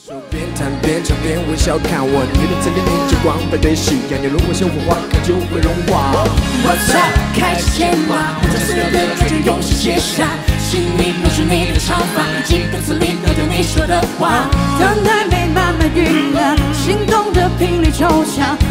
手边谈边唱边微笑看我，你的侧脸凝结光白对夕阳，你如果像火花，可就会融化。 What's up？ 开始牵马，我将所有的感觉用心写下，心里都是你的长发，以及歌词里都对你说的话。 等待被慢慢酝酿，心动的频率抽象，